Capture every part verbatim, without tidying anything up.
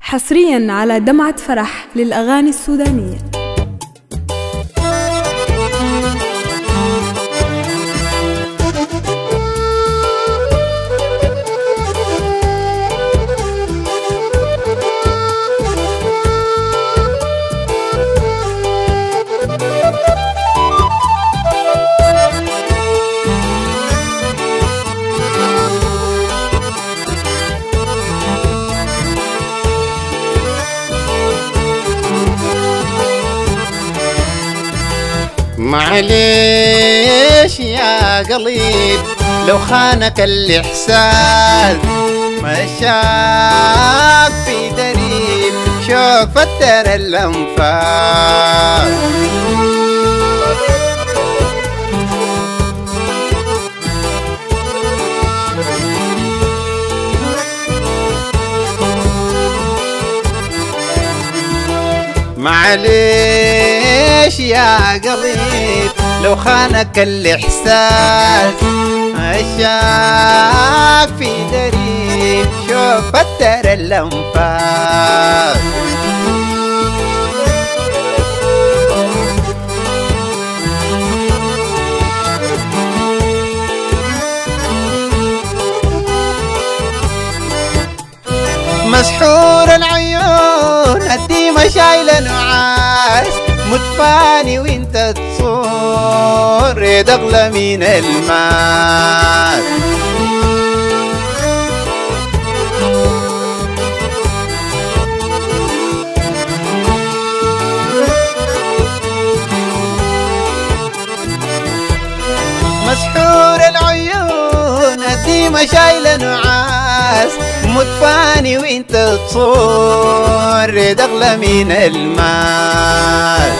حصريا على دمعة فرح للأغاني السودانية. معليش يا قليل لو خانك الإحساس، مشاك في دريب شوق فتر الأنفاس. معليش يا قليل لو خانك الإحساس، عشاك في دريب شوف فتر الأنفاس. مسحور العيون الديمة شايلة نعاس، متفاني وانت تصور يد اغلى من الماس. مسحور العيون الديمة شايلة نعاس، متفاني وانت تصور يد اغلى من المال.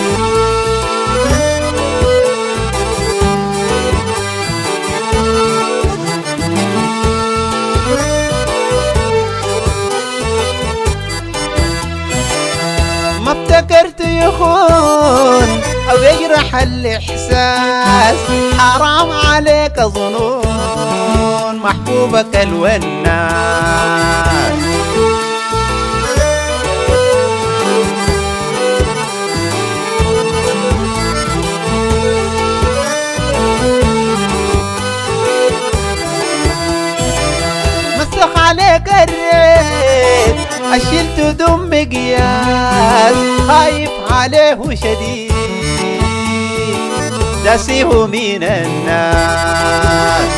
ما ابتكرت يخون او يجرح الاحساس، حرام عليك ظنون محبوبك الوناس. مسخ عليك الريت اشلت دم قياس، خايف عليه شديد داسيه من الناس.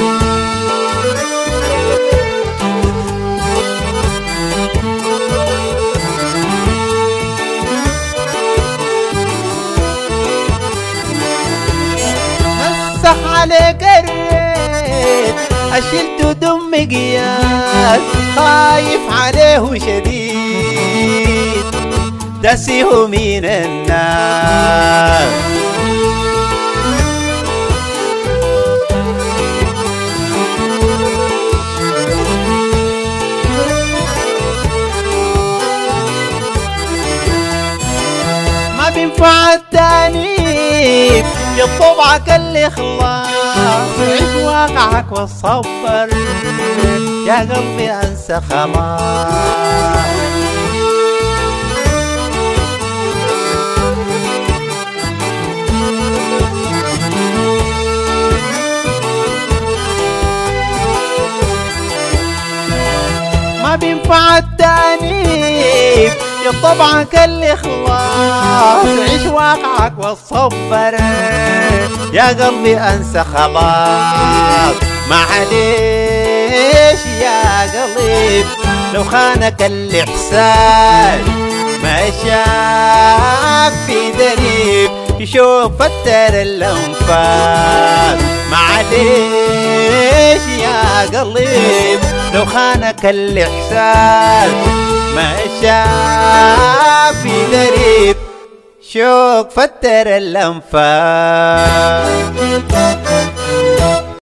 مسخ عليك الريت اشلت دم قياس، خايف عليه شديد داسيه من الناس. ما بينفع التانيب يطبعك الإخلاص، عيش واقعك والصبر يا قلبي انسى خلاص. ما بينفع التانيب يطبعك الإخلاص، عيش واقعك والصبر يا قلبي انسى خلاص. معليش يا قليل لو خانك الإحساس، مشاك في دريب يشوف فتر الأنفاس. معليش يا قليل لو خانك الإحساس، مشاك في دريب شوق فتر الأنفاس.